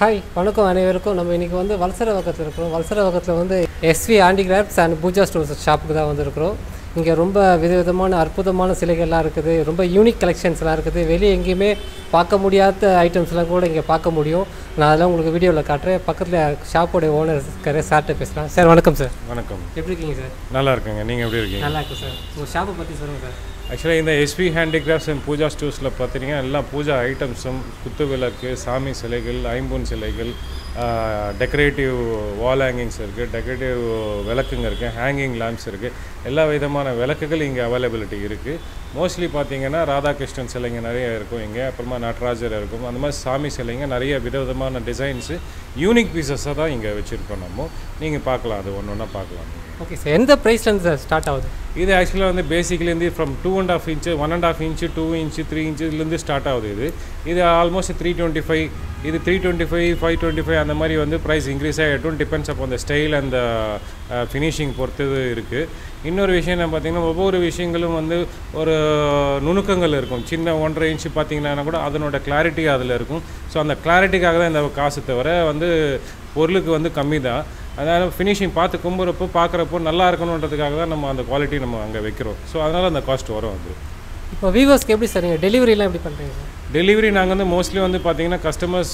Hi வணக்கம் அனைவருக்கும். நம்ம இன்றைக்கி வந்து வல்சரவாக்கத்தில் இருக்கிறோம். வல்சரவாக்கத்தில் வந்து SV handicrafts and Pooja stores ஷாப்புக்கு தான் வந்துருக்கிறோம். இங்கே ரொம்ப விதவிதமான அற்புதமான சிலைகள்லாம் இருக்குது, ரொம்ப யூனிக் கலெக்ஷன்ஸ்லாம் இருக்குது. வெளியே எங்கேயுமே பார்க்க முடியாத ஐட்டம்ஸ்லாம் கூட இங்கே பார்க்க முடியும். நான் அதெல்லாம் உங்களுக்கு வீடியோவில் காட்டுறேன். பக்கத்தில் ஷாப்போடைய ஓனர் இருக்காரு, சார்கிட்ட பேசலாம். சார் வணக்கம். சார் வணக்கம். எப்படி இருக்கீங்க சார்? நல்லா இருக்குங்க. நீங்கள் எப்படி இருக்கீங்க? நல்லா இருக்கு சார். உங்கள் ஷாப்பை பற்றி சொல்லுங்கள் சார். ஆக்சுவலாக இந்த எஸ்வி ஹேண்டிகிராஃப்ட்ஸ் அண்ட் பூஜா ஸ்டோர்ஸில் பார்த்தீங்கன்னா எல்லாம் பூஜா ஐட்டம்ஸும், குத்து விளக்கு, சாமி சிலைகள், ஐம்பொன் சிலைகள், டெக்கரேட்டிவ் வால் ஹேங்கிங்ஸ் இருக்குது, டெக்கரேட்டிவ் விளக்குங்க இருக்குது, ஹேங்கிங் லேம்ப்ஸ் இருக்குது. எல்லா விதமான விளக்குகள் இங்கே அவைலபிலிட்டி இருக்குது. மோஸ்ட்லி பார்த்தீங்கன்னா ராதாகிருஷ்ணன் சிலைங்க நிறைய இருக்கும் இங்கே, அப்புறமா நடராஜர் இருக்கும். அந்த மாதிரி சாமி சிலைங்க நிறைய விதவிதமான டிசைன்ஸு, யூனிக் பீசஸாக தான் இங்கே வச்சுருக்கோம். நம்ம நீங்கள் பார்க்கலாம், அது ஒன்று ஒன்றா பார்க்கலாம். ஓகே சார், எந்த ப்ரைஸ்லேருந்து சார் ஸ்டார்ட் ஆகுது? இது ஆக்சுவலாக வந்து பேசிக்லேருந்து ஃப்ரம் 2.5 இன்ச்சு, 1.5 இன்ச்சு, 2 இன்ச்சு, 3 இன்ச்சுலேருந்து ஸ்டார்ட் ஆகுது. இது ஆல்மோஸ்ட் 325, இது 325, 525 அந்த மாதிரி வந்து ப்ரைஸ் இன்க்ரீஸ் ஆகிட்டும். டிபெண்ட்ஸ் அப்போ அந்த ஸ்டைல் அந்த ஃபினிஷிங் பொறுத்து இருக்குது. இன்னொரு விஷயம் என்ன பார்த்திங்கன்னா, ஒவ்வொரு விஷயங்களும் வந்து ஒரு நுணுக்கங்கள் இருக்கும். சின்ன 1.5 இன்ச்சு பார்த்திங்கன்னா கூட அதனோட கிளாரிட்டி அதில் இருக்கும். ஸோ அந்த கிளாரிட்டிக்காக தான் இந்த காசு, தவிர வந்து பொருளுக்கு வந்து கம்மி தான். அதனால் ஃபினிஷிங் பார்த்து கும்புறப்போ பார்க்குறப்போ நல்லா இருக்கணுன்றதுக்காக தான் நம்ம அந்த குவாலிட்டி நம்ம அங்கே வைக்கிறோம். ஸோ அதனால் அந்த காஸ்ட் வரும். அது இப்போ வியூவர்ஸ்க்கு எப்படி சார் நீங்கள் டெலிவரிலாம் எப்படி பண்ணுறீங்க சார்? டெலிவரி நாங்கள் வந்து மோஸ்ட்லி வந்து பார்த்தீங்கன்னா கஸ்டமர்ஸ்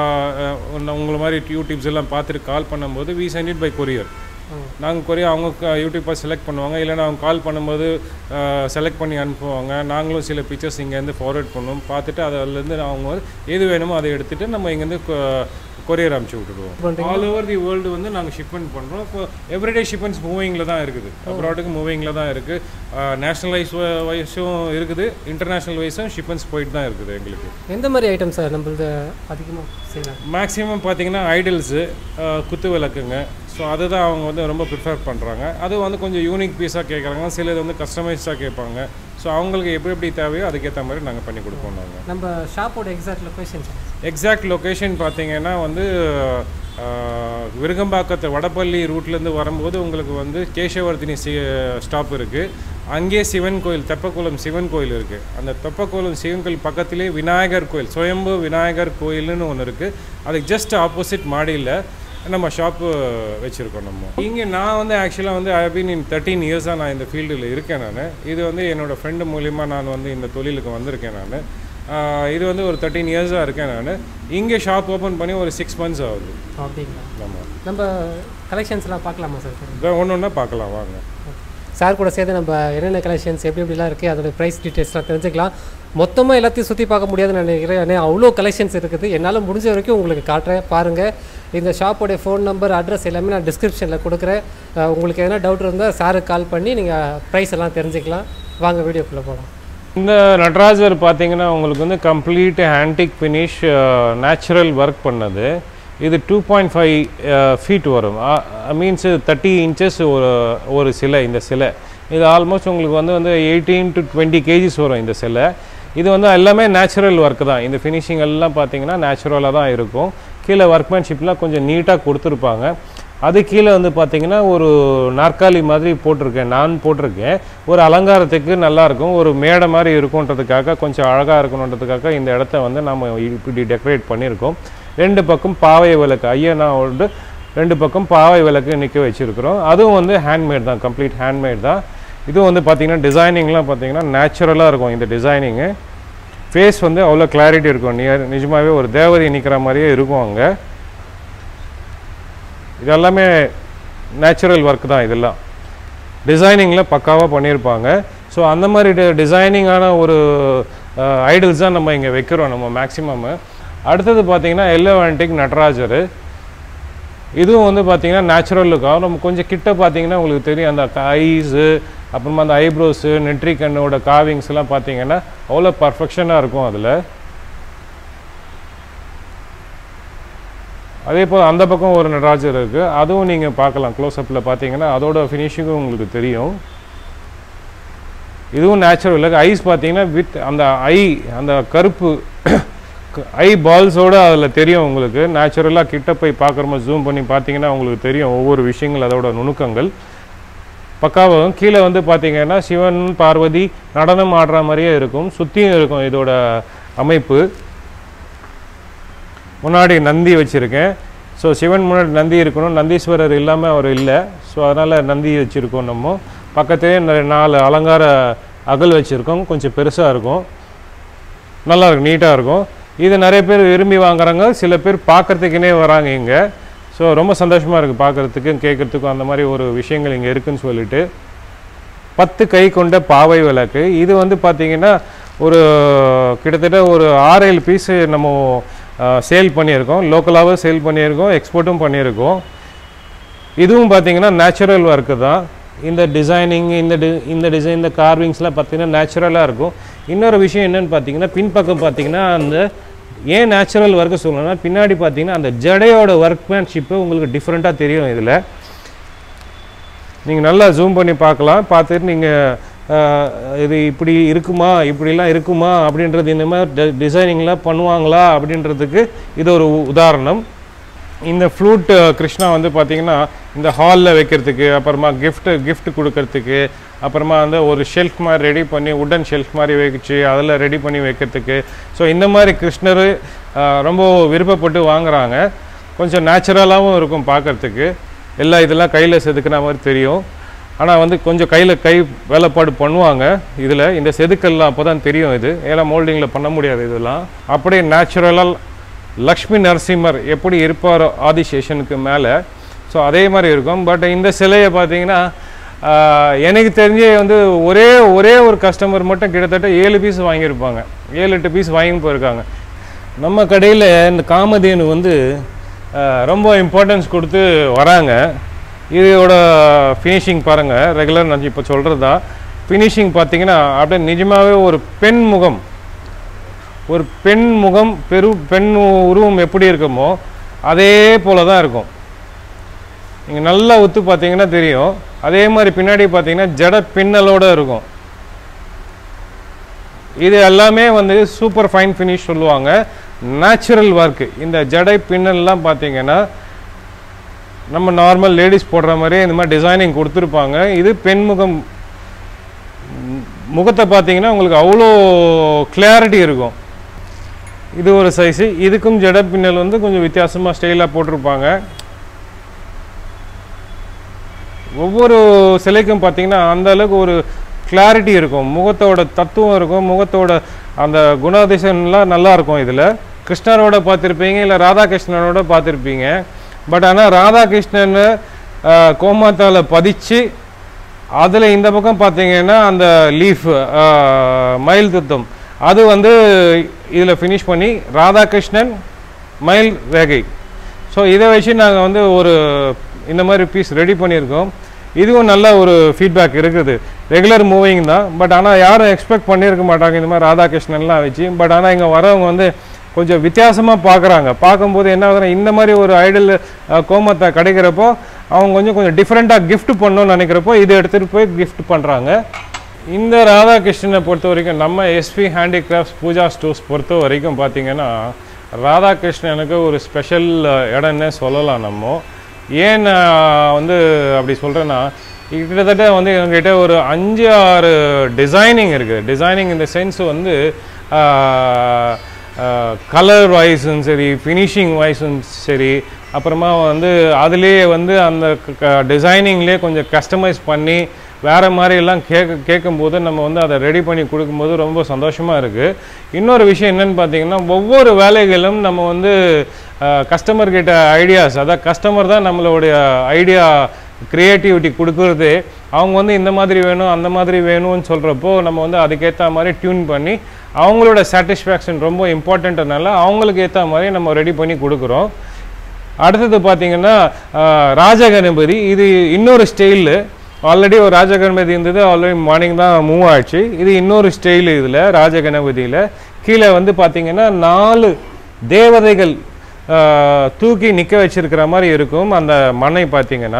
உங்களை மாதிரி யூடியூப்ஸ் எல்லாம் பார்த்துட்டு கால் பண்ணும்போது we send it by courier. நாங்கள் கொரியர் அவங்க யூடியூப்பாக செலக்ட் பண்ணுவாங்க, இல்லைனா அவங்க கால் பண்ணும்போது செலக்ட் பண்ணி அனுப்புவாங்க. நாங்களும் சில பிக்சர்ஸ் இங்கேருந்து ஃபார்வர்ட் பண்ணுவோம். பார்த்துட்டு அதிலேருந்து அவங்க எது வேணுமோ அதை எடுத்துகிட்டு நம்ம இங்கேருந்து கொரியர் அனுப்பிச்சி விட்டுடுவோம். ஆல் ஓவர் தி வேர்ல்டு வந்து நாங்கள் ஷிப்மெண்ட் பண்ணுறோம். இப்போ எவ்ரிடே ஷிப்மெண்ட்ஸ் மூவிங்கில் தான் இருக்குது, அப்ராடுக்கு மூவிங்கில் தான் இருக்குது. நேஷ்னல் வைஸும் இருக்குது, இன்டர்நேஷ்னல் வைஸும் ஷிப்மெண்ட்ஸ் போயிட்டு தான் இருக்குது. எங்களுக்கு எந்த மாதிரி ஐட்டம் சார் நம்மளது அதிகமாக செய்யலாம்? மேக்ஸிமம் பார்த்தீங்கன்னா ஐடல்ஸு, குத்து விளக்குங்க. ஸோ அதுதான் அவங்க வந்து ரொம்ப ப்ரிஃபர் பண்ணுறாங்க. அது வந்து கொஞ்சம் யூனிக் பீஸாக கேட்குறாங்க, சிலது வந்து கஸ்டமைஸ்டாக கேட்பாங்க. ஸோ அவங்களுக்கு எப்படி தேவையோ அதுக்கேற்ற மாதிரி நாங்கள் பண்ணி கொடுப்போம். நாங்கள் நம்ம ஷாப்போட எக்ஸாக்ட் லொக்கேஷன் பார்த்தீங்கன்னா வந்து விருகம்பாக்கத்து வடபள்ளி ரூட்லேருந்து வரும்போது உங்களுக்கு வந்து கேசவர்தினி ஸ்டாப் இருக்குது. அங்கேயே சிவன் கோயில், தெப்பக்குளம் சிவன் கோயில் இருக்குது. அந்த தெப்பக்குளம் சிவன் கோயில் பக்கத்துலேயே விநாயகர் கோயில், சுயம்பு விநாயகர் கோயில்னு ஒன்று இருக்குது. அதுக்கு ஜஸ்ட் ஆப்போசிட் மாடியில் நம்ம ஷாப்பு வச்சுருக்கோம். நம்ம இங்கே நான் வந்து ஆக்சுவலாக வந்து ஐ பீன் இன் 13 இயர்ஸாக நான் இந்த ஃபீல்டில் இருக்கேன். நான் இது வந்து என்னோடய ஃப்ரெண்டு மூலிமா நான் வந்து இந்த தொழிலுக்கு வந்திருக்கேன். நான் இது வந்து ஒரு 13 இயர்ஸாக இருக்கேன். நான் இங்கே ஷாப் ஓப்பன் பண்ணி ஒரு 6 months ஆகுது. அப்படிங்களா? ஆமாம். நம்ம கலெக்ஷன்ஸ்லாம் பார்க்கலாமா சார்? ஒன்று ஒன்றா பார்க்கலாம் வாங்க. சார் கூட சேர்த்து நம்ம என்னென்ன கலெக்ஷன்ஸ் எப்படிலாம் இருக்குது அதோடய ப்ரைஸ் டீட்டெயில்ஸ்லாம் தெரிஞ்சுக்கலாம். மொத்தமாக எல்லாத்தையும் சுற்றி பார்க்க முடியாதுன்னு நினைக்கிறேன். ஏன்னா அவ்வளோ கலெக்ஷன்ஸ் இருக்குது. என்னால் முடிஞ்ச வரைக்கும் உங்களுக்கு காட்டுறேன், பாருங்கள். இந்த ஷாப்போடைய ஃபோன் நம்பர், அட்ரஸ் எல்லாமே நான் டிஸ்கிரிப்ஷனில் கொடுக்குறேன். உங்களுக்கு எதனா டவுட் இருந்தால் சாருக்கு கால் பண்ணி நீங்கள் ப்ரைஸ் எல்லாம் தெரிஞ்சுக்கலாம். வாங்க வீடியோக்குள்ளே போகலாம். இந்த நடராஜர் பார்த்தீங்கன்னா உங்களுக்கு வந்து complete antique finish, natural work பண்ணது. இது 2.5 feet வரும். மீன்ஸ் 30 inches ஒரு சிலை. இந்த சிலை இது ஆல்மோஸ்ட் உங்களுக்கு வந்து 18 to 20 kgs வரும் இந்த சிலை. இது வந்து எல்லாமே நேச்சுரல் ஒர்க் தான். இந்த ஃபினிஷிங் எல்லாம் பார்த்தீங்கன்னா நேச்சுரலாக தான் இருக்கும். கீழே ஒர்க்மேன்ஷிப்லாம் கொஞ்சம் நீட்டாக கொடுத்துருப்பாங்க. அது கீழே வந்து பார்த்திங்கன்னா ஒரு நாற்காலி மாதிரி போட்டிருக்கேன், நான் போட்டிருக்கேன். ஒரு அலங்காரத்துக்கு நல்லாயிருக்கும், ஒரு மேடை மாதிரி இருக்குன்றதுக்காக, கொஞ்சம் அழகாக இருக்கணுன்றதுக்காக இந்த இடத்த வந்து நம்ம இப்படி டெக்கரேட் பண்ணியிருக்கோம். 2 பக்கம் பாவை விளக்கு, ஐயனாவோட 2 பக்கம் பாவை விளக்கு நிற்க வச்சுருக்கிறோம். அதுவும் வந்து ஹேண்ட்மேட் தான், கம்ப்ளீட் ஹேண்ட்மேட் தான். இதுவும் வந்து பார்த்திங்கன்னா டிசைனிங்லாம் பார்த்திங்கன்னா நேச்சுரலாக இருக்கும். இந்த டிசைனிங்கு ஃபேஸ் வந்து அவ்வளோ கிளாரிட்டி இருக்கும். நிஜமாகவே ஒரு தேவதை நிற்கிற மாதிரியே இருக்கும் அங்கே. இதெல்லாமே நேச்சுரல் ஒர்க் தான். இதெல்லாம் டிசைனிங்கில் பக்காவாக பண்ணியிருப்பாங்க. ஸோ அந்த மாதிரி டிசைனிங்கான ஒரு ஐடல்ஸ் தான் நம்ம இங்கே வைக்கிறோம் நம்ம மேக்ஸிமம். அடுத்தது பார்த்திங்கன்னா எல்லோ ஆன்டிக் நடராஜர். இதுவும் வந்து பார்த்திங்கன்னா நேச்சுரல் இருக்கும். நம்ம கொஞ்சம் கிட்ட பார்த்திங்கன்னா உங்களுக்கு தெரியும் அந்த ஐஸு, அப்புறமா அந்த ஐப்ரோஸு, நெற்றி கண்ணோட காவிங்ஸ்லாம் பார்த்திங்கன்னா அவ்வளோ பர்ஃபெக்ஷனாக இருக்கும் அதில். அதே போல் அந்த பக்கம் ஒரு நடராஜர் இருக்குது, அதுவும் நீங்கள் பார்க்கலாம். க்ளோஸ்அப்பில் பார்த்தீங்கன்னா அதோட ஃபினிஷிங்கும் உங்களுக்கு தெரியும். இதுவும் நேச்சுரல் இல்லை. ஐஸ் பார்த்தீங்கன்னா வித் அந்த அந்த கருப்பு ஐ பால்ஸோடு அதில் தெரியும் உங்களுக்கு. நேச்சுரலாக கிட்ட போய் பார்க்குறோமோ ஜூம் பண்ணி பார்த்தீங்கன்னா உங்களுக்கு தெரியும் ஒவ்வொரு விஷயங்கள், அதோட நுணுக்கங்கள் பக்காவாகும். கீழே வந்து பார்த்தீங்கன்னா சிவன் பார்வதி நடனம் ஆடுற மாதிரியே இருக்கும், சுற்றியும் இருக்கும் இதோட அமைப்பு. முன்னாடி நந்தி வச்சுருக்கேன். ஸோ சிவன் முன்னாடி நந்தி இருக்கணும், நந்தீஸ்வரர் இல்லாமல் அவர் இல்லை. ஸோ அதனால் நந்தி வச்சுருக்கோம். நம்ம பக்கத்துலேயே 4 அலங்கார அகல் வச்சுருக்கோம். கொஞ்சம் பெருசாக இருக்கும், நல்லாயிருக்கும், நீட்டாக இருக்கும். இது நிறைய பேர் விரும்பி வாங்குறாங்க, சில பேர் பார்க்குறதுக்குனே வராங்க இங்கே. ஸோ ரொம்ப சந்தோஷமாக இருக்குது பார்க்குறதுக்கும் கேட்குறதுக்கும். அந்த மாதிரி ஒரு விஷயங்கள் இங்கே இருக்குதுன்னு சொல்லிட்டு 10 கை கொண்ட பாவை விளக்கு. இது வந்து பார்த்திங்கன்னா ஒரு கிட்டத்தட்ட ஒரு 6-7 பீஸு நம்ம சேல் பண்ணியிருக்கோம். லோக்கலாகவே சேல் பண்ணியிருக்கோம், எக்ஸ்போர்ட்டும் பண்ணியிருக்கோம். இதுவும் பார்த்திங்கன்னா நேச்சுரல் ஒர்க்கு தான். இந்த டிசைனிங், இந்த டிசைன், இந்த கார்விங்ஸ்லாம் பார்த்திங்கன்னா நேச்சுரலாக இருக்கும். இன்னொரு விஷயம் என்னென்னு பார்த்திங்கன்னா பின்பக்கம் பார்த்திங்கன்னா அந்த ஏன் நேச்சுரல் ஒர்க்கு சொல்லணும்னா பின்னாடி பார்த்திங்கன்னா அந்த ஜடையோட ஒர்க்மேன்ஷிப்பு உங்களுக்கு டிஃப்ரெண்ட்டாக தெரியும். இதில் நீங்கள் நல்லா ஜூம் பண்ணி பார்க்கலாம். பார்த்துட்டு நீங்கள் இது இப்படி இருக்குமா, இப்படிலாம் இருக்குமா அப்படின்றது, இந்த மாதிரி டிசைனிங்லாம் பண்ணுவாங்களா அப்படின்றதுக்கு இது ஒரு உதாரணம். இந்த ஃப்ளூட் கிருஷ்ணா வந்து பார்த்திங்கன்னா இந்த ஹாலில் வைக்கிறதுக்கு, அப்புறமா கிஃப்ட் கொடுக்கறதுக்கு, அப்புறமா வந்து ஒரு ஷெல்ஃப் மாதிரி ரெடி பண்ணி உட்டன் ஷெல்ஃப் மாதிரி வச்சு அதில் ரெடி பண்ணி வைக்கிறதுக்கு. ஸோ இந்த மாதிரி கிருஷ்ணர் ரொம்ப விருப்பப்பட்டு வாங்குகிறாங்க. கொஞ்சம் நேச்சுரலாகவும் இருக்கும் பார்க்குறதுக்கு. இதெல்லாம் கையில் செதுக்கின மாதிரி தெரியும். ஆனால் வந்து கொஞ்சம் கை வேலைப்பாடு பண்ணுவாங்க. இதில் இந்த செதுக்கல்லாம் அப்போ தான் தெரியும். இது ஏன்னா மோல்டிங்கில் பண்ண முடியாது. இதெல்லாம் அப்படியே நேச்சுரலாக லக்ஷ்மி நரசிம்மர் எப்படி இருப்பார் ஆதிசேஷனுக்கு மேலே, ஸோ அதே மாதிரி இருக்கும். பட் இந்த சிலையை பார்த்தீங்கன்னா எனக்கு தெரிஞ்சே வந்து ஒரே ஒரு கஸ்டமர் மட்டும் கிட்டத்தட்ட 7 பீஸ் வாங்கியிருப்பாங்க, 7-8 பீஸ் வாங்கி போயிருக்காங்க. நம்ம கடையில் இந்த காமதேனு வந்து ரொம்ப இம்பார்ட்டன்ஸ் கொடுத்து வராங்க. இதோட ஃபினிஷிங் பாருங்கள், ரெகுலர் நான் இப்போ சொல்கிறது தான். ஃபினிஷிங் பார்த்தீங்கன்னா அப்படியே நிஜமாகவே ஒரு பெண் முகம் பெண் உருவம் எப்படி இருக்குமோ அதே போல தான் இருக்கும். நீங்கள் நல்லா ஒத்து பார்த்தீங்கன்னா தெரியும். அதே மாதிரி பின்னாடி பார்த்தீங்கன்னா ஜட பின்னலோடு இருக்கும். இது எல்லாமே வந்து சூப்பர் ஃபைன் ஃபினிஷ் சொல்லுவாங்க, நேச்சுரல் ஒர்க்கு. இந்த ஜடை பின்னல்லாம் பார்த்தீங்கன்னா நம்ம நார்மல் லேடிஸ் போடுற மாதிரி இந்த மாதிரி டிசைனிங் கொடுத்துருப்பாங்க. இது பெண் முகத்தை பார்த்தீங்கன்னா உங்களுக்கு அவ்வளோ கிளாரிட்டி இருக்கும். இது ஒரு சைஸு. இதுக்கும் ஜட பின்னல் வந்து கொஞ்சம் வித்தியாசமாக ஸ்டைலாக போட்டிருப்பாங்க. ஒவ்வொரு சிலைக்கும் பார்த்தீங்கன்னா அந்த அளவுக்கு ஒரு கிளாரிட்டி இருக்கும், முகத்தோட தத்துவம் இருக்கும், முகத்தோட அந்த குணாதிசயம்லாம் நல்லாயிருக்கும். இதில் கிருஷ்ணரோட பார்த்துருப்பீங்க, இல்லை ராதாகிருஷ்ணனோட பார்த்துருப்பீங்க. பட் ஆனால் ராதாகிருஷ்ணன் கோமாத்தால் பதிச்சு அதில் இந்த பக்கம் பார்த்தீங்கன்னா அந்த லீஃப் மயில் தத்துவம் அது வந்து இதில் ஃபினிஷ் பண்ணி ராதாகிருஷ்ணன் மயில் ரேகை. ஸோ இதை வச்சு நாங்கள் வந்து ஒரு இந்த மாதிரி பீஸ் ரெடி பண்ணியிருக்கோம். இதுவும் நல்ல ஒரு ஃபீட்பேக் இருக்குது. ரெகுலர் மூவிங் தான், பட் ஆனால் யாரும் எக்ஸ்பெக்ட் பண்ணியிருக்க மாட்டாங்க இந்த மாதிரி ராதாகிருஷ்ணன்லாம் வச்சு. பட் ஆனால் இங்கே வரவங்க வந்து கொஞ்சம் வித்தியாசமாக பார்க்குறாங்க. பார்க்கும்போது என்ன ஆகுதுன்னா இந்த மாதிரி ஒரு ஐடல் கோமத்தை கிடைக்கிறப்போ அவங்க கொஞ்சம் டிஃப்ரெண்ட்டாக கிஃப்ட் பண்ணணும்னு நினைக்கிறப்போ இதை எடுத்துகிட்டு போய் கிஃப்ட் பண்ணுறாங்க. இந்த ராதாகிருஷ்ணனை பொறுத்த வரைக்கும் நம்ம எஸ்வி ஹேண்டிகிராஃப்ட்ஸ் பூஜா ஸ்டோர்ஸ் பொறுத்த வரைக்கும் பார்த்திங்கன்னா ராதாகிருஷ்ணனுக்கு ஒரு ஸ்பெஷல் இடம்னே சொல்லலாம். நம்ம ஏன் வந்து அப்படி சொல்கிறேன்னா கிட்டத்தட்ட வந்து எங்ககிட்ட ஒரு 5-6 டிசைனிங் இருக்குது. டிசைனிங் இந்த சென்ஸ் வந்து கலர் வைஸும் சரி, ஃபினிஷிங் வைஸும் சரி, அப்புறமா வந்து அதுலேயே வந்து அந்த டிசைனிங்லேயே கொஞ்சம் கஸ்டமைஸ் பண்ணி வேறு மாதிரிலாம் கேட்கும்போது நம்ம வந்து அதை ரெடி பண்ணி கொடுக்கும்போது ரொம்ப சந்தோஷமாக இருக்குது. இன்னொரு விஷயம் என்னென்னு பார்த்தீங்கன்னா ஒவ்வொரு வேலைகளும் நம்ம வந்து கஸ்டமர்கிட்ட ஐடியாஸ், அதாவது கஸ்டமர் தான் நம்மளுடைய ஐடியா க்ரியேட்டிவிட்டி கொடுக்குறது. அவங்க வந்து இந்த மாதிரி வேணும் அந்த மாதிரி வேணும்னு சொல்கிறப்போ நம்ம வந்து அதுக்கேற்ற மாதிரி டியூன் பண்ணி அவங்களோட சாட்டிஸ்ஃபேக்ஷன் ரொம்ப இம்பார்ட்டண்ட்னால அவங்களுக்கு ஏற்ற மாதிரி நம்ம ரெடி பண்ணி கொடுக்குறோம். அடுத்தது பார்த்திங்கன்னா ராஜகணபதி. இது இன்னொரு ஸ்டைலு. ஆல்ரெடி ஒரு ராஜகணபதி இருந்தது, ஆல்ரெடி மார்னிங் தான் மூவ் ஆச்சு. இது இன்னொரு ஸ்டைலு. இதில் ராஜகணபதியில் கீழே வந்து பார்த்திங்கன்னா 4 தேவதைகள் தூக்கி நிற்க வச்சிருக்கிற மாதிரி இருக்கும். அந்த மனை பார்த்திங்கன்னா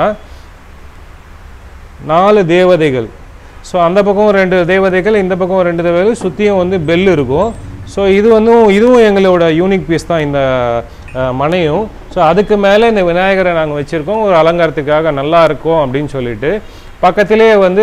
4 தேவதைகள். ஸோ அந்த பக்கம் 2 தேவதைகள், இந்த பக்கம் 2 தேவதைகள், சுற்றியும் வந்து பெல் இருக்கும். ஸோ இதுவும் எங்களோட யூனிக் பீஸ் தான் இந்த மனையும். ஸோ அதுக்கு மேலே இந்த விநாயகரை நாங்கள் வச்சுருக்கோம் ஒரு அலங்காரத்துக்காக நல்லா இருக்கும் அப்படின்னு சொல்லிட்டு. பக்கத்திலே வந்து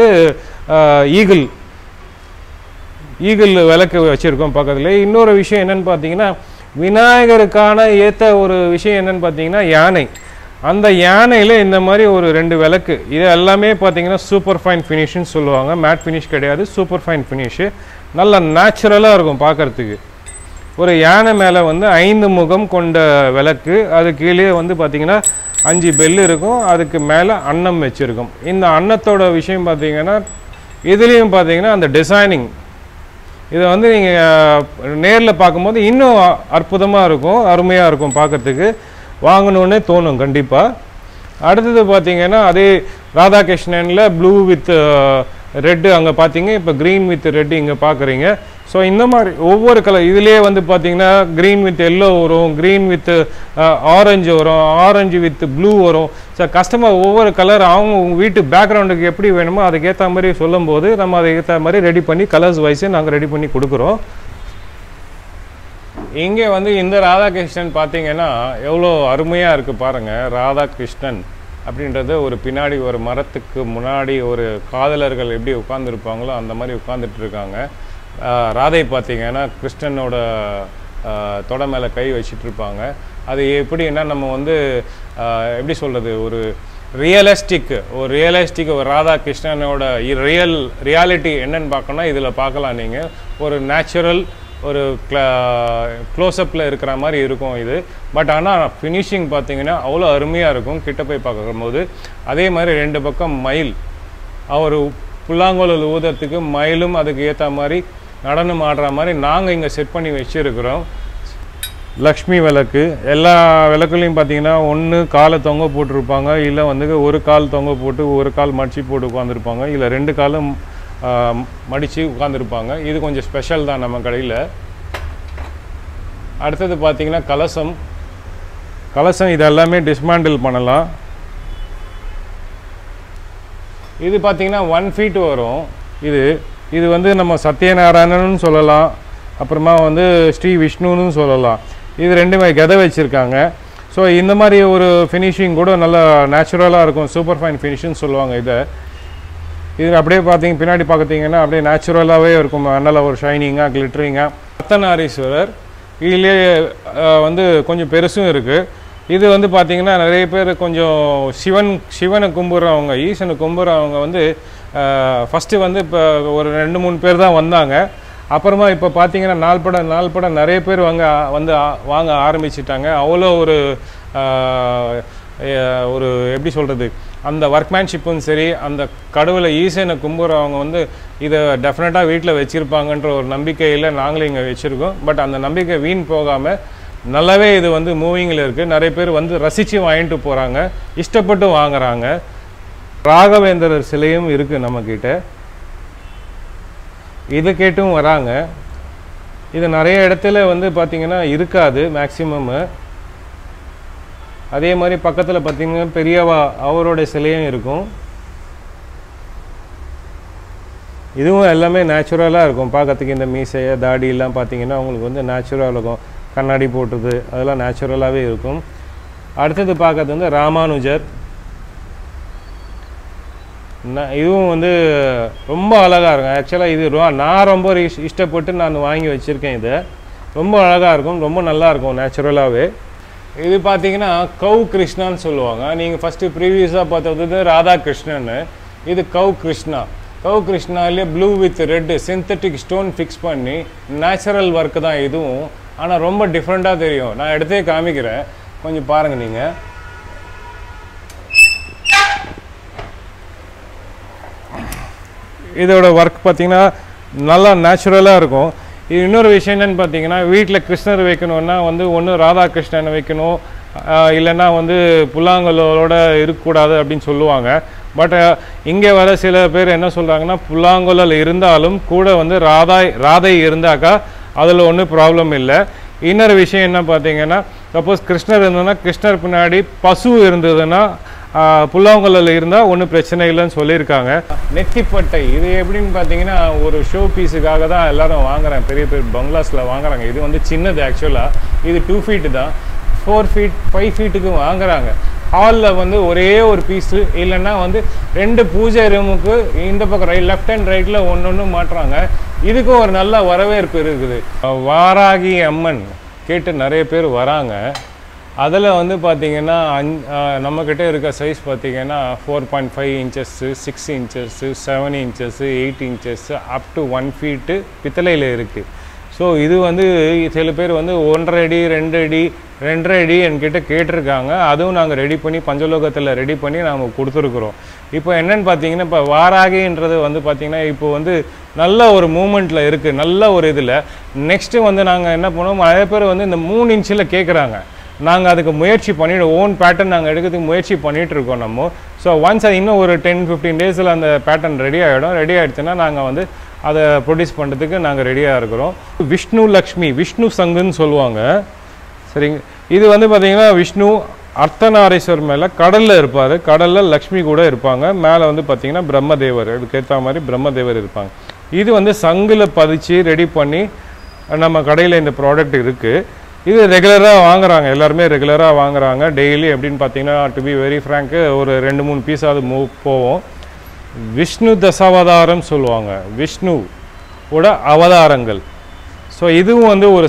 ஈகிள் விளக்கு வச்சுருக்கோம் பக்கத்தில். இன்னொரு விஷயம் என்னென்னு பார்த்தீங்கன்னா விநாயகருக்கான ஏற்ற ஒரு விஷயம் என்னன்னு பார்த்தீங்கன்னா யானை. அந்த யானையில் இந்த மாதிரி ஒரு 2 விளக்கு, இது எல்லாமே பார்த்தீங்கன்னா சூப்பர் ஃபைன் ஃபினிஷ்னு சொல்லுவாங்க. மேட் ஃபினிஷ் கிடையாது, சூப்பர் ஃபைன் ஃபினிஷு. நல்லா நேச்சுரலாக இருக்கும் பார்க்குறதுக்கு. ஒரு யானை மேலே வந்து 5 முகம் கொண்ட விளக்கு, அது கீழே வந்து பார்த்திங்கன்னா 5 பெல் இருக்கும், அதுக்கு மேலே அன்னம் வச்சுருக்கும். இந்த அன்னத்தோட விஷயம் பார்த்திங்கன்னா இதுலேயும் பார்த்திங்கன்னா அந்த டிசைனிங், இதை வந்து நீங்கள் நேரில் பார்க்கும்போது இன்னும் அற்புதமாக இருக்கும், அருமையாக இருக்கும் பார்க்குறதுக்கு, வாங்கணுன்னே தோணும் கண்டிப்பாக. அடுத்தது பார்த்திங்கன்னா அதே ராதாகிருஷ்ணனில் ப்ளூ வித் ரெட்டு அங்கே பார்த்தீங்க, இப்போ க்ரீன் வித் ரெட்டு இங்கே பார்க்குறீங்க. ஸோ இந்த மாதிரி ஒவ்வொரு கலர் இதுலேயே வந்து பார்த்திங்கன்னா க்ரீன் வித் எல்லோ வரும், க்ரீன் வித் ஆரஞ்சு வரும், ஆரஞ்சு வித் ப்ளூ வரும். ஸோ கஸ்டமர் ஒவ்வொரு கலர் அவங்க வீட்டு பேக்ரவுண்டுக்கு எப்படி வேணுமோ அதுக்கேற்ற மாதிரி சொல்லும்போது நம்ம அதுக்கேற்ற மாதிரி ரெடி பண்ணி கலர்ஸ் வைஸே நாங்கள் ரெடி பண்ணி கொடுக்குறோம். இங்கே வந்து இந்த ராதாகிருஷ்ணன் பார்த்தீங்கன்னா எவ்வளோ அருமையாக இருக்குது பாருங்கள். ராதாகிருஷ்ணன் அப்படின்றது ஒரு பின்னாடி ஒரு மரத்துக்கு முன்னாடி ஒரு காதலர்கள் எப்படி உட்காந்துருப்பாங்களோ அந்த மாதிரி உட்காந்துட்டு இருக்காங்க. ராதை பார்த்தீங்கன்னா கிருஷ்ணனோட தொடை மேலே கை வச்சுட்டு இருப்பாங்க. அது எப்படின்னா நம்ம வந்து எப்படி சொல்கிறது, ஒரு ரியலிஸ்டிக் ஒரு ராதாகிருஷ்ணனோட ரியாலிட்டி என்னன்னு பார்க்கணும்னா இதில் பார்க்கலாம். நீங்கள் ஒரு நேச்சுரல் ஒரு க்ளோஸ்அப்பில் இருக்கிற மாதிரி இருக்கும் இது. பட் ஆனால் ஃபினிஷிங் பார்த்தீங்கன்னா அவ்வளோ அருமையாக இருக்கும் கிட்ட போய் பார்க்கும்போது. அதே மாதிரி 2 பக்கம் மயில், அவர் புல்லாங்குழல் ஊதுறதுக்கு மயிலும் அதுக்கு ஏற்ற மாதிரி நடனம் ஆடுற மாதிரி நாங்கள் இங்கே செட் பண்ணி வச்சுருக்கிறோம். லக்ஷ்மி விளக்கு, எல்லா விளக்குலையும் பார்த்தீங்கன்னா ஒன்று காலை தொங்க போட்டிருப்பாங்க, இல்லை வந்து ஒரு கால் தொங்க போட்டு ஒரு கால் மடிச்சு போட்டு உட்காந்துருப்பாங்க, இல்லை 2 காலும் மடித்து உட்காந்துருப்பாங்க. இது கொஞ்சம் ஸ்பெஷல் தான் நம்ம கடையில். அடுத்தது பார்த்திங்கன்னா கலசம் இது எல்லாமே டிஸ்மேண்டில் பண்ணலாம். இது பார்த்திங்கன்னா 1 feet வரும். இது வந்து நம்ம சத்யநாராயணன்னு சொல்லலாம், அப்புறமா வந்து ஸ்ரீ விஷ்ணுன்னு சொல்லலாம். இது 2மே கதை வச்சுருக்காங்க. ஸோ இந்த மாதிரி ஒரு ஃபினிஷிங் கூட நல்லா நேச்சுரலாக இருக்கும், சூப்பர் ஃபைன் ஃபினிஷிங்னு சொல்லுவாங்க. இது அப்படியே பார்த்தீங்க பின்னாடி பார்த்தீங்கன்னா அப்படியே நேச்சுரலாகவே இருக்கும், நல்ல ஒரு ஷைனிங்காக கிளிட்டரிங்காக. அர்த்தநாரீஸ்வரர் இதிலே வந்து கொஞ்சம் பெருசும் இருக்குது. இது வந்து பார்த்திங்கன்னா நிறைய பேர் கொஞ்சம் சிவனை கும்பிட்றவங்க, ஈசனை கும்பிட்றவங்க வந்து ஃபஸ்ட்டு வந்து இப்போ ஒரு 2-3 பேர் தான் வந்தாங்க. அப்புறமா இப்போ பார்த்தீங்கன்னா நாள் படம் நிறைய பேர் வாங்க ஆரம்பிச்சிட்டாங்க. அவ்வளோ ஒரு எப்படி சொல்கிறது, அந்த ஒர்க்மேன்ஷிப்பும் சரி, அந்த கடவுளை ஈசனை கும்பிட்றவங்க வந்து இதை டெஃபினட்டாக வீட்டில் வச்சுருப்பாங்கன்ற ஒரு நம்பிக்கையில் நாங்களும் இங்கே வச்சுருக்கோம். பட் அந்த நம்பிக்கை வீண் போகாமல் நல்லாவே இது வந்து மூவிங்கில் இருக்குது. நிறைய பேர் வந்து ரசித்து வாங்கிட்டு போகிறாங்க, இஷ்டப்பட்டு வாங்குறாங்க. ராகவேந்திரர் சிலையும் இருக்குது நம்மக்கிட்ட, இது கேட்டும் வராங்க. இது நிறைய இடத்துல வந்து பார்த்திங்கன்னா இருக்காது மேக்சிமம்மு. அதே மாதிரி பக்கத்தில் பார்த்திங்கன்னா பெரியவா அவரோட சிலையும் இருக்கும். இதுவும் எல்லாமே நேச்சுரலாக இருக்கும் பார்க்கறதுக்கு. இந்த மீசையை தாடியெல்லாம் பார்த்திங்கன்னா உங்களுக்கு வந்து நேச்சுரலாக இருக்கும், கண்ணாடி போட்டுது அதெல்லாம் நேச்சுரலாகவே இருக்கும். அடுத்தது பார்க்கறது வந்து ராமானுஜர். இதுவும் வந்து ரொம்ப அழகாக இருக்கும். ஆக்சுவலாக இது நான் ரொம்ப இஷ்டப்பட்டு நான் வாங்கி வச்சுருக்கேன். இது ரொம்ப அழகாக இருக்கும், ரொம்ப நல்லாயிருக்கும் நேச்சுரலாகவே. இது பார்த்தீங்கன்னா கௌ கிருஷ்ணான்னு சொல்லுவாங்க. நீங்கள் ஃபஸ்ட்டு ப்ரீவியஸாக பார்த்தது ராதாகிருஷ்ணன்னு, இது கௌ கிருஷ்ணாலே blue with red synthetic stone fix பண்ணி நேச்சுரல் ஒர்க்கு தான் இதுவும். ஆனால் ரொம்ப டிஃப்ரெண்ட்டாக தெரியும். நான் எடுத்தே காமிக்கிறேன், கொஞ்சம் பாருங்கள் நீங்கள். இதோட ஒர்க் பார்த்திங்கன்னா நல்லா நேச்சுரலாக இருக்கும். இது இன்னொரு விஷயம் என்னென்னு பார்த்தீங்கன்னா, வீட்டில் கிருஷ்ணர் வைக்கணுன்னா வந்து ஒன்று ராதாகிருஷ்ணனை வைக்கணும், இல்லைன்னா வந்து புல்லாங்குழலோட இருக்கக்கூடாது அப்படின்னு சொல்லுவாங்க. பட் இங்கே வர சில பேர் என்ன சொல்கிறாங்கன்னா, புல்லாங்குழல் இருந்தாலும் கூட வந்து ராதை இருந்தாக்கா அதில் ஒன்றும் ப்ராப்ளம் இல்லை. இன்னொரு விஷயம் என்ன பார்த்தீங்கன்னா, சப்போஸ் கிருஷ்ணர் இருந்ததுன்னா கிருஷ்ணர் பின்னாடி பசு இருந்ததுன்னா புல்லாங்குழல் இருந்தால் ஒன்றும் பிரச்சனை இல்லைன்னு சொல்லியிருக்காங்க. நெத்திப்பட்டை இது எப்படின்னு பார்த்தீங்கன்னா ஒரு ஷோ பீஸுக்காக தான் எல்லோரும் வாங்குறாங்க, பெரிய பெரிய பங்களாஸில் வாங்குறாங்க. இது வந்து சின்னது, ஆக்சுவலாக இது 2 feet தான், 4 feet 5 feetக்கு வாங்குறாங்க. ஹாலில் வந்து ஒரே ஒரு பீஸு, இல்லைன்னா வந்து 2 பூஜை ரூமுக்கு இந்த பக்கம் லெஃப்ட் அண்ட் ரைட்டில் ஒன்று மாட்டுறாங்க. இதுக்கும் ஒரு நல்ல வரவேற்பு இருக்குது. வாராகி அம்மன் கேட்டு நிறைய பேர் வராங்க. அதில் வந்து பார்த்திங்கன்னா நம்மக்கிட்ட இருக்க சைஸ் பார்த்திங்கன்னா 4.5 inches, 6 inches, 7 inches, 8 inches, up to 1 feet பித்தளையில் இருக்குது. ஸோ இது வந்து சில பேர் வந்து 1.5 அடி 2 அடி 2.5 அடி என்கிட்ட கேட்டிருக்காங்க. அதுவும் நாங்கள் ரெடி பண்ணி பஞ்சலோகத்தில் ரெடி பண்ணி நாங்கள் கொடுத்துருக்குறோம். இப்போ என்னென்னு பார்த்தீங்கன்னா, இப்போ வாராகின்றது வந்து பார்த்திங்கன்னா இப்போ வந்து நல்ல ஒரு மூமெண்ட்டில் இருக்குது, நல்ல ஒரு இதில். நெக்ஸ்ட்டு வந்து நாங்கள் என்ன பண்ணுவோம், நிறைய பேர் வந்து இந்த 3 இன்ச்சில் கேட்குறாங்க. நாங்கள் அதுக்கு முயற்சி பண்ணிவிட்டு ஓன் பேட்டர்ன் நாங்கள் எடுக்கிறதுக்கு முயற்சி பண்ணிகிட்ருக்கோம் நம்ம. ஸோ ஒன்ஸ் அது இன்னும் ஒரு 10-15 டேஸில் அந்த பேட்டர்ன் ரெடி ஆகிடும். ரெடி ஆகிடுச்சுன்னா நாங்கள் வந்து அதை ப்ரொடியூஸ் பண்ணுறதுக்கு நாங்கள் ரெடியாக இருக்கிறோம். விஷ்ணு லக்ஷ்மி, விஷ்ணு சங்குன்னு சொல்லுவாங்க. சரிங்க. இது வந்து பார்த்திங்கன்னா விஷ்ணு அர்த்தநாரீஸ்வர் மேலே கடலில் இருப்பார், கடலில் லக்ஷ்மி கூட இருப்பாங்க, மேலே வந்து பார்த்திங்கன்னா பிரம்மதேவர், இதுக்கேற்ற மாதிரி பிரம்மதேவர் இருப்பாங்க. இது வந்து சங்கில் பதிச்சு ரெடி பண்ணி நம்ம கடையில் இந்த ப்ராடக்ட் இருக்குது. இது ரெகுலராக வாங்குறாங்க, எல்லாருமே ரெகுலராக வாங்குறாங்க. டெய்லி எப்படின்னு பார்த்தீங்கன்னா, டு பி வெரி ஃப்ராங்க்கு, ஒரு 2-3 பீஸாவது போவோம். விஷ்ணு தசாவதாரம் சொல்லுவாங்க, விஷ்ணுவோட அவதாரங்கள். ஸோ இதுவும் வந்து ஒரு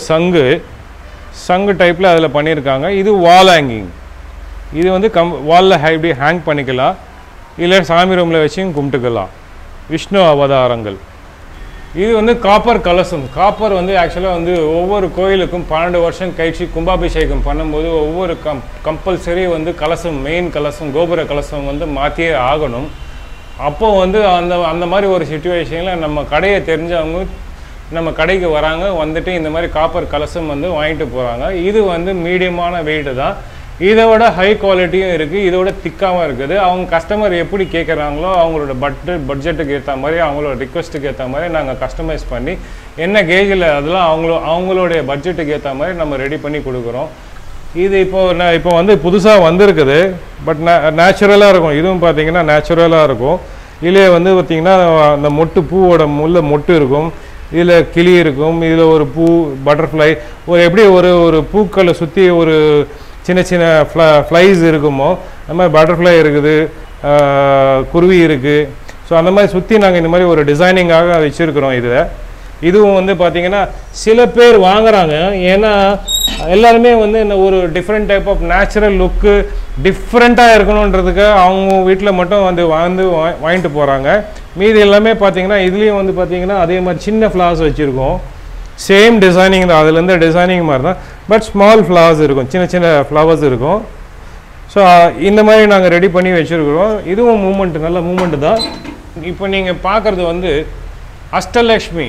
சங்கு டைப்பில் அதில் பண்ணியிருக்காங்க. இது வால் ஹேங்கிங். இது வந்து வாலில் இப்படி ஹேங் பண்ணிக்கலாம், இல்லை சாமி ரூமில் வச்சும் கும்பிட்டுக்கலாம். விஷ்ணு அவதாரங்கள். இது வந்து காப்பர் கலசம். காப்பர் வந்து ஆக்சுவலாக வந்து ஒவ்வொரு கோயிலுக்கும் 12 வருஷம் கழிச்சு கும்பாபிஷேகம் பண்ணும்போது ஒவ்வொரு கம்பல்சரி வந்து கலசம், மெயின் கலசம், கோபுர கலசம் வந்து மாற்றியே ஆகணும். அப்போது வந்து அந்த மாதிரி ஒரு சுச்சுவேஷனில் நம்ம கடையை தெரிஞ்சவங்க நம்ம கடைக்கு வராங்க, வந்துட்டு இந்த மாதிரி காப்பர் கலசம் வந்து வாங்கிட்டு போகிறாங்க. இது வந்து மீடியமான வெயிட்டு தான், இதோட ஹை குவாலிட்டியும் இருக்குது, இதோட திக்காகவும் இருக்குது. அவங்க கஸ்டமர் எப்படி கேட்குறாங்களோ அவங்களோட பட்ஜெட்டுக்கு ஏற்ற மாதிரி, அவங்களோட ரிக்வெஸ்ட்டுக்கு ஏற்ற மாதிரி நாங்கள் கஸ்டமைஸ் பண்ணி என்ன கேஜில் அதெல்லாம் அவங்களுடைய பட்ஜெட்டுக்கு ஏற்ற மாதிரி நம்ம ரெடி பண்ணி கொடுக்குறோம். இது இப்போ வந்து புதுசாக வந்திருக்குது, பட் நேச்சுரலாக இருக்கும். இதுவும் பார்த்தீங்கன்னா நேச்சுரலாக இருக்கும். இதிலே வந்து பார்த்திங்கன்னா அந்த பூவோட மொட்டு இருக்கும், இதில் கிளி இருக்கும், இதில் ஒரு பூ, பட்டர்ஃப்ளை, எப்படி ஒரு பூக்களை சுற்றி ஒரு சின்ன சின்ன ஃப்ளைஸ் இருக்குமோ அந்த மாதிரி பட்டர்ஃப்ளை இருக்குது, குருவி இருக்குது. ஸோ அந்த மாதிரி சுற்றி நாங்கள் இந்த மாதிரி ஒரு டிசைனிங்காக வச்சுருக்கிறோம். இதுவும் வந்து பார்த்திங்கன்னா சில பேர் வாங்குகிறாங்க, ஏன்னா எல்லாருமே வந்து இந்த ஒரு different type of natural look டிஃப்ரெண்ட்டாக இருக்கணுன்றதுக்கு அவங்க வீட்டில் மட்டும் வந்து வாங்கிட்டு போகிறாங்க. மீதி எல்லாமே பார்த்திங்கன்னா இதுலேயும் வந்து பார்த்திங்கன்னா அதே மாதிரி சின்ன ஃப்ளார்ஸ் வச்சுருக்கோம். சேம் டிசைனிங் தான், அதுலேருந்து டிசைனிங் மாதிரி தான், பட் ஸ்மால் ஃப்ளவர்ஸ் இருக்கும், சின்ன சின்ன ஃப்ளவர்ஸ் இருக்கும். ஸோ இந்த மாதிரி நாங்கள் ரெடி பண்ணி வச்சுருக்குறோம். இதுவும் நல்ல மூமெண்ட்டு தான். இப்போ நீங்கள் பார்க்குறது வந்து அஷ்டலக்ஷ்மி,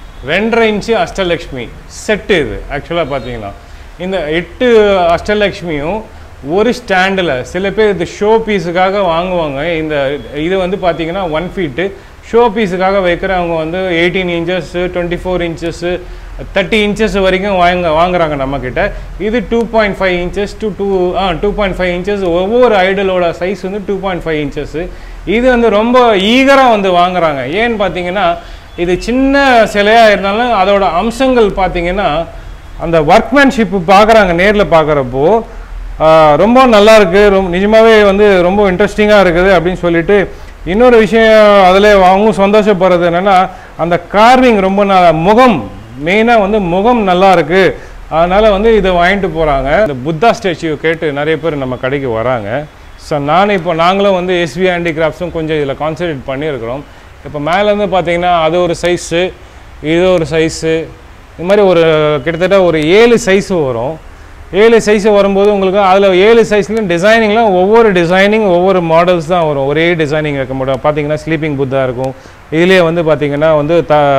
2.5 இன்ச்சு அஷ்டலக்ஷ்மி செட்டு. இது ஆக்சுவலாக பார்த்தீங்கன்னா இந்த 8 அஷ்டலக்ஷ்மியும் ஒரு ஸ்டாண்டில், சில பேர் இது ஷோ பீஸுக்காக வாங்குவாங்க. இது வந்து பார்த்திங்கன்னா 1 ஃபீட்டு ஷோ பீஸுக்காக வைக்கிறவங்க வந்து 18 இன்ச்சஸ், 24 இன்ச்சஸ்ஸு, 30 இன்ச்சஸ் வரைக்கும் வாங்குறாங்க நம்மக்கிட்ட. இது 2.5 இன்ச்சஸ் டு 2.5 இன்ச்சஸ். ஒவ்வொரு ஐடலோட சைஸ் வந்து 2.5 இன்ச்சஸ்ஸு. இது வந்து ரொம்ப ஈகராக வந்து வாங்குறாங்க. ஏன்னு பார்த்தீங்கன்னா இது சின்ன சிலையாக இருந்தாலும் அதோட அம்சங்கள் பார்த்தீங்கன்னா அந்த ஒர்க்மேன்ஷிப்பு பார்க்குறாங்க, நேரில் பார்க்குறப்போ ரொம்ப நல்லாயிருக்கு, நிஜமாகவே வந்து ரொம்ப இன்ட்ரெஸ்டிங்காக இருக்குது அப்படின்னு சொல்லிட்டு. இன்னொரு விஷயம் அதில் அவங்க சந்தோஷப்படுறது என்னென்னா, அந்த கார்விங் ரொம்ப முகம், மெயினாக வந்து முகம் நல்லா இருக்குது, அதனால் வந்து இதை வாங்கிட்டு போகிறாங்க. இந்த புத்தா ஸ்டாச்சு கேட்டு நிறைய பேர் நம்ம கடைக்கு வராங்க. ஸோ நாங்களும் வந்து எஸ்வி ஹேண்டிகிராஃப்ட்ஸும் கொஞ்சம் இதில் கான்சன்ட்ரேட் பண்ணியிருக்கிறோம். இப்போ மேலேருந்து பார்த்தீங்கன்னா அது ஒரு சைஸு, இது ஒரு சைஸு, இது மாதிரி ஒரு கிட்டத்தட்ட ஒரு 7 சைஸு வரும். 7 சைஸு வரும்போது உங்களுக்கு அதில் 7 சைஸ்லையும் டிசைனிங்லாம் ஒவ்வொரு மாடல்ஸ் தான் வரும். ஒரே டிசைனிங் வைக்க முடியும். பார்த்தீங்கன்னா ஸ்லீப்பிங் புத்தா இருக்கும், இதிலே வந்து பார்த்திங்கன்னா வந்து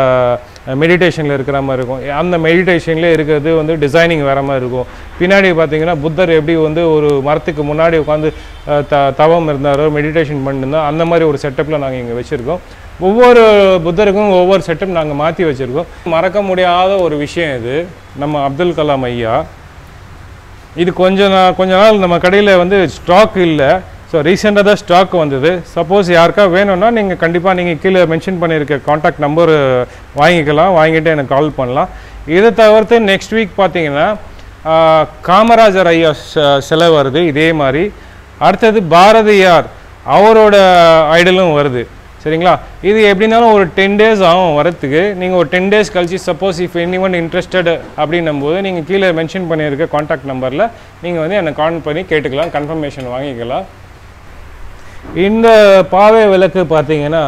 மெடிடேஷனில் இருக்கிற மாதிரி இருக்கும். அந்த மெடிடேஷன்லேயே இருக்கிறது வந்து டிசைனிங் வேறு மாதிரி இருக்கும். பின்னாடி பார்த்திங்கன்னா புத்தர் எப்படி வந்து ஒரு மரத்துக்கு முன்னாடி உட்காந்து தவம் இருந்தாரோ, மெடிடேஷன் பண்ணியிருந்தோம், அந்த மாதிரி ஒரு செட்டப்பில் நாங்கள் இங்கே வச்சுருக்கோம். ஒவ்வொரு புத்தருக்கும் ஒவ்வொரு செட்டப் நாங்கள் மாற்றி வச்சுருக்கோம். மறக்க முடியாத ஒரு விஷயம் இது நம்ம அப்துல் கலாம் ஐயா. இது கொஞ்ச நாள் நம்ம கடையில் வந்து ஸ்டாக் இல்லை. ஸோ ரீசெண்டாக தான் ஸ்டாக் வந்தது. சப்போஸ் யாருக்கா வேணும்னா நீங்கள் கண்டிப்பாக நீங்கள் கீழே மென்ஷன் பண்ணியிருக்க காண்டாக்ட் நம்பர் வாங்கிக்கலாம், வாங்கிட்டு எனக்கு கால் பண்ணலாம். இதை தவிர்த்து நெக்ஸ்ட் வீக் பார்த்தீங்கன்னா காமராஜர் ஐயா சிலை வருது இதே மாதிரி. அடுத்தது பாரதியார் அவரோட ஐடலும் வருது. ஸோ சரிங்களா. இது எப்படின்னாலும் ஒரு 10 days ஆகும் வரத்துக்கு. நீங்கள் ஒரு 10 days கழிச்சு suppose if any one interested அப்படின்னும் போது நீங்கள் கீழே மென்ஷன் பண்ணியிருக்க காண்டாக்ட் நம்பரில் நீங்கள் வந்து என்னை கால் பண்ணி கேட்டுக்கலாம், கன்ஃபர்மேஷன் வாங்கிக்கலாம். இந்த பாவை விளக்கு பார்த்தீங்கன்னா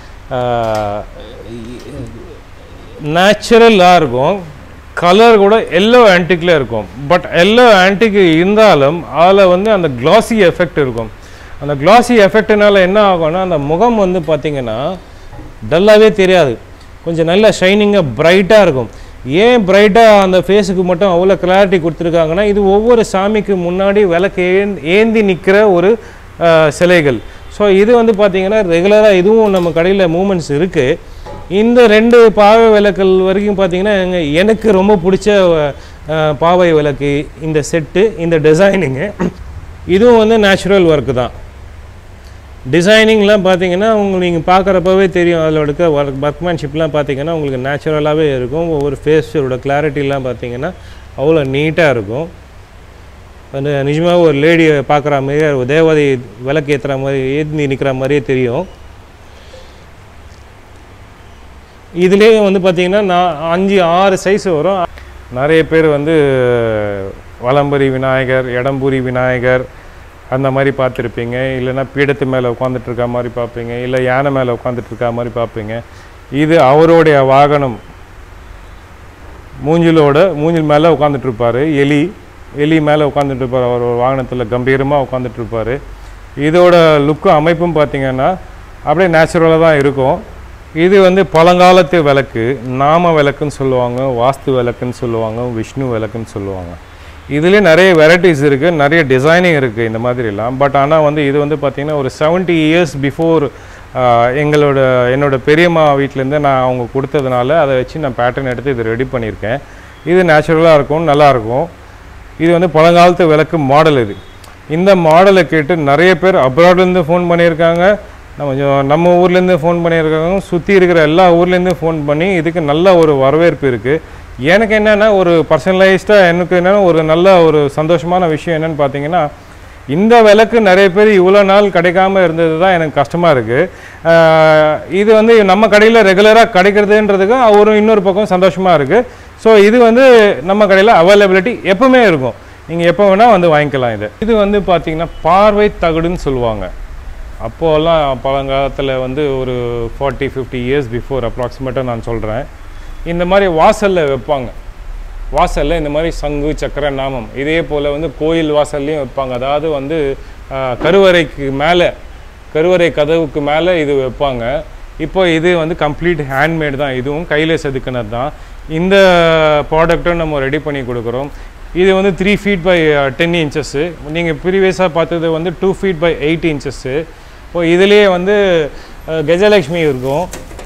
நேச்சுரலாக இருக்கும், கலர் கூட எல்லோ ஆன்டிக்கில் இருக்கும். பட் எல்லோ ஆன்டிக் இருந்தாலும் அதில் வந்து அந்த கிளாசி எஃபெக்ட் இருக்கும். அந்த கிளாசி எஃபெக்ட்னால என்ன ஆகும்னா அந்த முகம் வந்து பார்த்திங்கன்னா டல்லாகவே தெரியாது, கொஞ்சம் நல்ல ஷைனிங்காக பிரைட்டாக இருக்கும். ஏன் பிரைட்டாக அந்த ஃபேஸுக்கு மட்டும் அவ்வளோ கிளாரிட்டி கொடுத்துருக்காங்கன்னா இது ஒவ்வொரு சாமிக்கு முன்னாடி விளக்கு ஏந்தி நிற்கிற ஒரு சிலைகள். ஸோ இது வந்து பார்த்திங்கன்னா ரெகுலராக இதுவும் நம்ம கடையில் மூமெண்ட்ஸ் இருக்குது. இந்த 2 பாவை விளக்குகள் வரைக்கும் பார்த்திங்கன்னா எனக்கு ரொம்ப பிடிச்ச பாவை விளக்கு இந்த செட்டு, இந்த டிசைனிங்கு. இதுவும் வந்து நேச்சுரல் ஒர்க்கு தான். டிசைனிங்லாம் பார்த்தீங்கன்னா உங்களுக்கு நீங்கள் பார்க்குறப்பவே தெரியும், அதில் இருக்க ஒர்க்மேன்ஷிப்லாம் பார்த்தீங்கன்னா உங்களுக்கு நேச்சுரலாகவே இருக்கும். ஒவ்வொரு ஃபேஸோட கிளாரிட்டிலாம் பார்த்தீங்கன்னா அவ்வளோ நீட்டாக இருக்கும். அந்த நிஜமாக ஒரு லேடியை பார்க்குற மாதிரியே, ஒரு தேவதை விளக்கு ஏற்றுற மாதிரி ஏந்தி நிற்கிற மாதிரியே தெரியும். இதுலேயே வந்து பார்த்திங்கன்னா 5-6 சைஸ் வரும். நிறைய பேர் வந்து வலம்புரி விநாயகர், எடம்புரி விநாயகர் அந்த மாதிரி பார்த்துருப்பீங்க. இல்லைன்னா பீடத்து மேலே உட்காந்துட்ருக்க மாதிரி பார்ப்பீங்க, இல்லை யானை மேலே உட்காந்துட்ருக்க மாதிரி பார்ப்பீங்க. இது அவருடைய வாகனம், மூஞ்சில் மேலே உட்காந்துட்ருப்பார். எலி மேலே உட்காந்துட்ருப்பார், அவர் ஒரு வாகனத்தில் கம்பீரமாக உட்காந்துட்ருப்பார். இதோட லுக்கும் அமைப்பும் பார்த்திங்கன்னா அப்படியே நேச்சுரலாக தான் இருக்கும். இது வந்து பழங்காலத்து விளக்கு, நாம விளக்குன்னு சொல்லுவாங்க, வாஸ்து விளக்குன்னு சொல்லுவாங்க, விஷ்ணு விளக்குன்னு சொல்லுவாங்க. இதுலேயே நிறைய வெரைட்டிஸ் இருக்குது, நிறைய டிசைனிங் இருக்குது இந்த மாதிரிலாம். பட் ஆனால் வந்து இது வந்து பார்த்திங்கன்னா ஒரு 70 years பிஃபோர் என்னோட பெரியம்மா வீட்டிலேருந்து நான் அவங்க கொடுத்ததுனால அதை வச்சு நான் பேட்டர்ன் எடுத்து இது ரெடி பண்ணியிருக்கேன். இது நேச்சுரலாக இருக்கும், நல்லாயிருக்கும். இது வந்து பழங்காலத்து விளக்கு மாடல். இந்த மாடலை கேட்டு நிறைய பேர் அப்ராட்லேருந்து ஃபோன் பண்ணியிருக்காங்க, நம்ம ஊர்லேருந்து ஃபோன் பண்ணியிருக்காங்க, சுற்றி இருக்கிற எல்லா ஊர்லேருந்து ஃபோன் பண்ணி இதுக்கு நல்ல ஒரு வரவேற்பு இருக்குது. எனக்கு என்னென்னா ஒரு பர்சனலைஸ்டாக எனக்கு என்னென்னா ஒரு நல்ல ஒரு சந்தோஷமான விஷயம் என்னென்னு பார்த்தீங்கன்னா, இந்த விளக்கு நிறைய பேர் இவ்வளோ நாள் கிடைக்காம இருந்தது தான் எனக்கு கஷ்டமாக இருக்குது. இது வந்து நம்ம கடையில் ரெகுலராக கிடைக்கிறதுன்றதுக்கு ஒரு இன்னொரு பக்கம் சந்தோஷமாக இருக்குது. ஸோ இது வந்து நம்ம கடையில் அவைலபிலிட்டி எப்போவுமே இருக்கும், நீங்கள் எப்போ வேணால் வந்து வாங்கிக்கலாம். இது வந்து பார்த்திங்கன்னா பார்வை தகடுன்னு சொல்லுவாங்க. அப்போல்லாம் பழங்காலத்தில் வந்து ஒரு 40-50 years பிஃபோர் அப்ராக்சிமேட்டாக நான் சொல்கிறேன். இந்த மாதிரி வாசலில் வைப்பாங்க. வாசலில் இந்த மாதிரி சங்கு சக்கர நாமம் இதே போல் வந்து கோயில் வாசல்லையும் வைப்பாங்க. அதாவது வந்து கருவறைக்கு மேலே, கருவறை கதவுக்கு மேலே இது வைப்பாங்க. இப்போ இது வந்து கம்ப்ளீட் ஹேண்ட்மேட் தான், இதுவும் கையில் செதுக்கினது தான். இந்த ப்ராடக்ட்டும் நம்ம ரெடி பண்ணி கொடுக்குறோம். இது வந்து 3 feet by 10 inches. நீங்கள் ப்ரீவியஸாக பார்த்தது வந்து 2 feet by 8 inches. இப்போ இதுலேயே வந்து கஜலக்ஷ்மி இருக்கும்.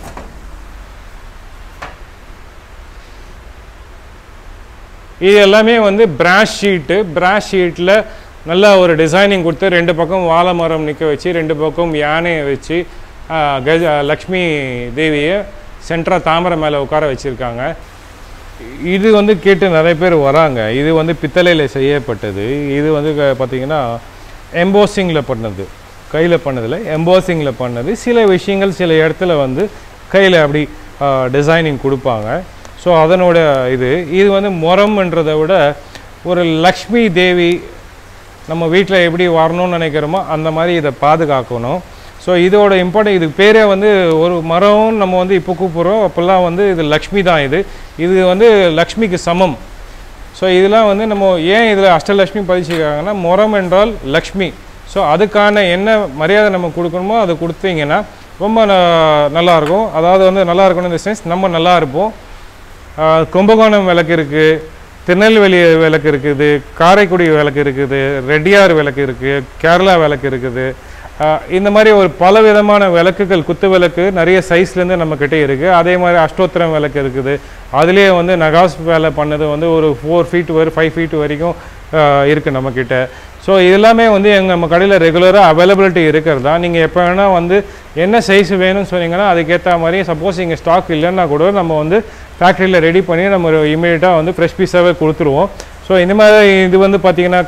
இது எல்லாமே வந்து பிராஷ் ஷீட்டில் நல்லா ஒரு டிசைனிங் கொடுத்து 2 பக்கம் வாழை மரம் நிற்க வச்சு 2 பக்கம் யானையை வச்சு லக்ஷ்மி தேவியை சென்ட்ராக தாமரை மேலே உட்கார வச்சுருக்காங்க. இது வந்து கேட்டு நிறைய பேர் வராங்க. இது வந்து பித்தளையில் செய்யப்பட்டது. இது வந்து பார்த்திங்கன்னா எம்போசிங்கில் பண்ணது, கையில் பண்ணதில் எம்போசிங்கில் பண்ணது. சில விஷயங்கள் சில இடத்துல வந்து கையில் அப்படி டிசைனிங் கொடுப்பாங்க. ஸோ அதனோட இது வந்து முரம்ன்றதை விட ஒரு லக்ஷ்மி தேவி நம்ம வீட்டில் எப்படி வரணும்னு நினைக்கிறோமோ அந்த மாதிரி இதை பாதுகாக்கணும். ஸோ இதோட இம்பார்ட்டன்ட், இதுக்கு பேரே வந்து ஒரு மரம் நம்ம வந்து இப்போ கூப்பிட்றோம், அப்போல்லாம் வந்து இது லக்ஷ்மி தான். இது வந்து லக்ஷ்மிக்கு சமம். ஸோ இதெல்லாம் வந்து நம்ம ஏன் இதில் அஷ்டலக்ஷ்மி பதிச்சிருக்காங்கன்னா, முரம் என்றால் லக்ஷ்மி. ஸோ அதுக்கான என்ன மரியாதை நம்ம கொடுக்கணுமோ அதை கொடுத்தீங்கன்னா ரொம்ப நல்லாயிருக்கும். அதாவது வந்து நல்லா இருக்கணும் இந்த சென்ஸ், நம்ம நல்லா இருப்போம். கும்பகோணம் விளக்கு இருக்குது, திருநெல்வேலி விளக்கு இருக்குது, காரைக்குடி விளக்கு இருக்குது, ரெட்டியார் விளக்கு இருக்குது, கேரளா விளக்கு இருக்குது. இந்த மாதிரி ஒரு பல விதமான விளக்குகள், குத்து விளக்கு நிறைய சைஸ்லேருந்து நம்மக்கிட்ட இருக்குது. அதே மாதிரி அஷ்டோத்திரம் விளக்கு இருக்குது. அதுலேயே வந்து நகாஸ் வேலை பண்ணது வந்து ஒரு 4 feet 5 feet வரைக்கும் இருக்குது நம்மக்கிட்ட. ஸோ இதெல்லாமே வந்து நம்ம கடையில் ரெகுலராக அவைலபிலிட்டி இருக்கிறது தான். நீங்கள் எப்போ வேணால் வந்து என்ன சைஸ் வேணும்னு சொன்னீங்கன்னா அதுக்கேற்ற மாதிரி, சப்போஸ் இங்கே ஸ்டாக் இல்லைன்னா கூட நம்ம வந்து ஃபேக்ட்ரியில் ரெடி பண்ணி நம்ம இமீடியட்டாக வந்து ஃப்ரெஷ் பீஸாகவே கொடுத்துருவோம். ஸோ இந்த மாதிரி இது வந்து பார்த்திங்கன்னா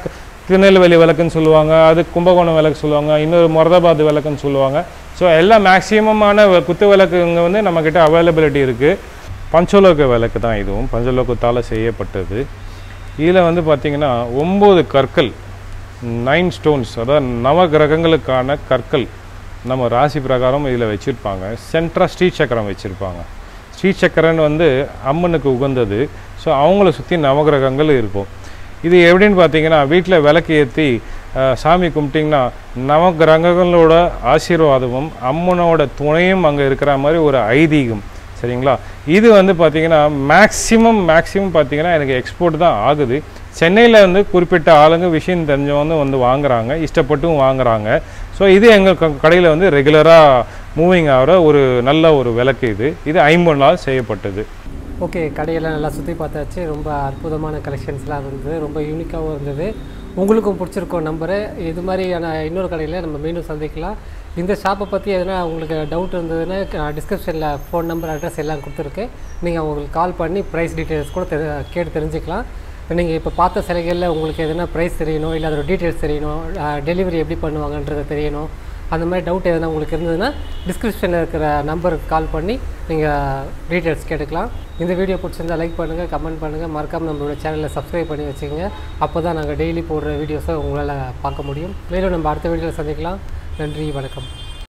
திருநெல்வேலி விளக்குன்னு சொல்லுவாங்க, அது கும்பகோணம் விளக்கு சொல்லுவாங்க, இன்னொரு மொரதாபாத் விளக்குன்னு சொல்லுவாங்க. ஸோ எல்லா மேக்ஸிமமான குத்து விளக்குங்க வந்து நம்மக்கிட்ட அவைலபிலிட்டி இருக்குது. பஞ்சலோக விளக்கு தான் இதுவும், பஞ்சலோகத்தால் செய்யப்பட்டது. இதில் வந்து பார்த்திங்கன்னா 9 கற்கள், 9 ஸ்டோன்ஸ், அதாவது நவகிரகங்களுக்கான கற்கள் நம்ம ராசி பிரகாரம் இதில் வச்சுருப்பாங்க. சென்ட்ரா ஸ்ரீ சக்கரம் வச்சுருப்பாங்க. ஸ்ரீ சக்கரன்னு வந்து அம்மனுக்கு உகந்தது. ஸோ அவங்கள சுற்றி நவகிரகங்கள் இருக்கும். இது எப்படின்னு பார்த்தீங்கன்னா, வீட்டில் விளக்கு ஏற்றி சாமி கும்பிட்டிங்கன்னா நவகிரகங்களோட ஆசீர்வாதமும் அம்மனோட துணையும் அங்கே இருக்கிற மாதிரி ஒரு ஐதீகம். சரிங்களா? இது வந்து பார்த்திங்கன்னா மேக்ஸிமம் பார்த்திங்கன்னா எனக்கு எக்ஸ்போர்ட் தான் ஆகுது. சென்னையில் வந்து குறிப்பிட்ட ஆளுங்க விஷயம் தெரிஞ்சவங்க வந்து வாங்குகிறாங்க, இஷ்டப்பட்டும் வாங்குகிறாங்க. ஸோ இது எங்கள் கடையில் வந்து ரெகுலராக மூவிங் ஆகிற ஒரு நல்ல ஒரு விளக்கு. இது 50 நாள் செய்யப்பட்டது. ஓகே, கடையெல்லாம் நல்லா சுற்றி பார்த்தாச்சு. ரொம்ப அற்புதமான கலெக்ஷன்ஸ்லாம் இருந்தது, ரொம்ப யூனிக்காகவும் இருந்தது. உங்களுக்கும் பிடிச்சிருக்கோம் நம்பரு. இது மாதிரியான இன்னொரு கடையில் நம்ம மீண்டும் சந்திக்கலாம். இந்த ஷாப்பை பற்றி எதனா உங்களுக்கு டவுட் இருந்ததுன்னா டிஸ்கிரிப்ஷனில் ஃபோன் நம்பர், அட்ரஸ் எல்லாம் கொடுத்துருக்கு. நீங்கள் அவங்களுக்கு கால் பண்ணி ப்ரைஸ் டீட்டெயில்ஸ் கூட கேட்டு தெரிஞ்சுக்கலாம். நீங்கள் இப்போ பார்த்த சிலைகளில் உங்களுக்கு எதனா ப்ரைஸ் தெரியணும், இல்லை அதோட டீட்டெயில்ஸ் தெரியணும், டெலிவரி எப்படி பண்ணுவாங்கன்றது தெரியணும், அந்த மாதிரி டவுட் எதனா உங்களுக்கு இருந்ததுன்னா டிஸ்கிரிப்ஷனில் இருக்கிற நம்பருக்கு கால் பண்ணி நீங்கள் டீட்டெயில்ஸ் கேட்டுக்கலாம். இந்த வீடியோ பிடிச்சிருந்தால் லைக் பண்ணுங்கள், கமெண்ட் பண்ணுங்கள், மறக்காமல் நம்மளோட சேனலை சப்ஸ்கிரைப் பண்ணி வச்சுக்கோங்க. அப்போ தான் நாங்கள் டெய்லி போடுற வீடியோஸை உங்களால் பார்க்க முடியும். மேலும் நம்ம அடுத்த வீடியோவில் சந்திக்கலாம். நன்றி, வணக்கம்.